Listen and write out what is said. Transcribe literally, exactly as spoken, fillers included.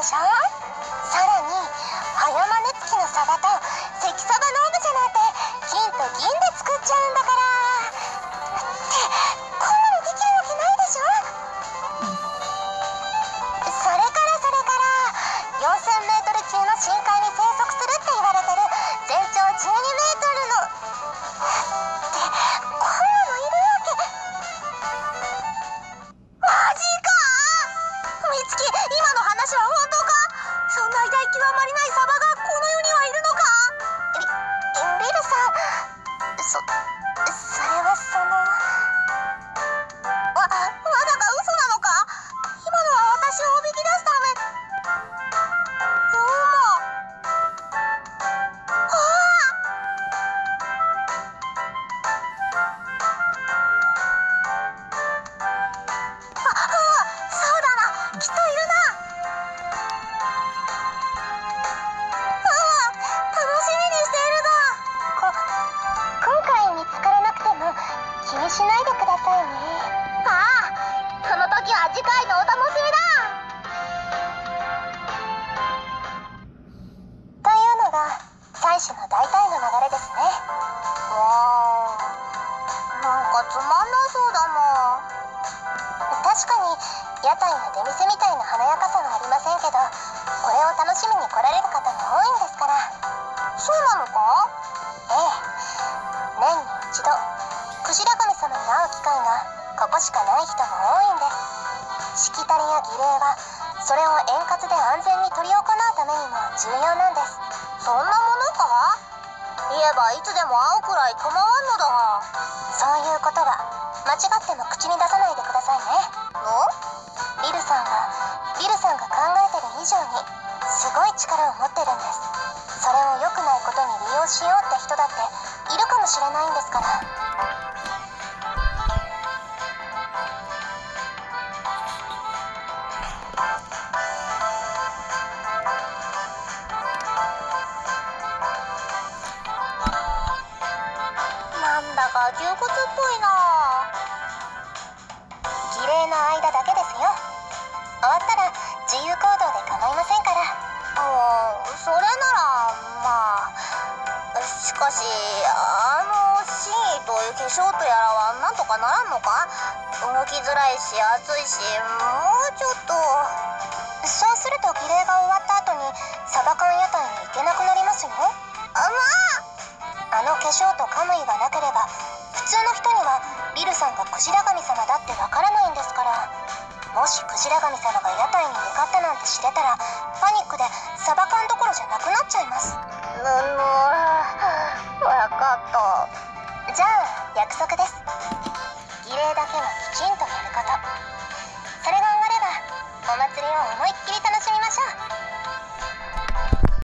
しょ。さらに早間根付きのサバと関サバのオブジェなんて金と銀で作っちゃうんだから。ってこんなのできるわけないでしょ。それからそれからよんせんメートル級の深海に生息するって言われてる全長じゅうにメートルのってこんなのいるわけ。マジか。美月、今の話は本当か。そんな偉大極まりないサバがこの世にはいるのか。リリルさん、そそれはそのわまさか嘘なのか。今のは私をおびき出すため。うまあああ、そうだな、きっといるな。うん、楽しみにしているぞ。こ今回見つからなくても気にしないでくださいね。ああ、その時は次回のお楽しみだ。というのが採取の大体の流れですね。わあ、なんかつまんなそうだな。確かに屋台の出店みたいな華やかさはありませんけど、これを楽しみに来られる方も多いんですから。そうなのか。ええ、年に一度クジラ神様に会う機会がここしかない人も多いんです。しきたりや儀礼はそれを円滑で安全に執り行うためにも重要なんです。そんなものか。言えばいつでも会うくらい構わんのだが。そういうことは間違っても口に出さないでくださいね。のビルさんはビルさんが考えてる以上にすごい力を持ってるんです。それを良くないことに利用しようって人だっているかもしれないんですから。なんだか窮屈っぽいな。儀礼の間だけですよ。終わったら自由行動で構いませんから。ああ、それならまあ。しかしあの真意という化粧とやらはなんとかならんのか。動きづらいし暑いし、もうちょっと。そうすると儀礼が終わった後にサバ缶屋台に行けなくなりますよ。あ、まああの化粧とカムイがなければ普通の人にはビルさんがクジラ神様だってわからないんですから。もしクジラ神様が屋台に向かったなんて知れたらパニックでサバ缶どころじゃなくなっちゃいます。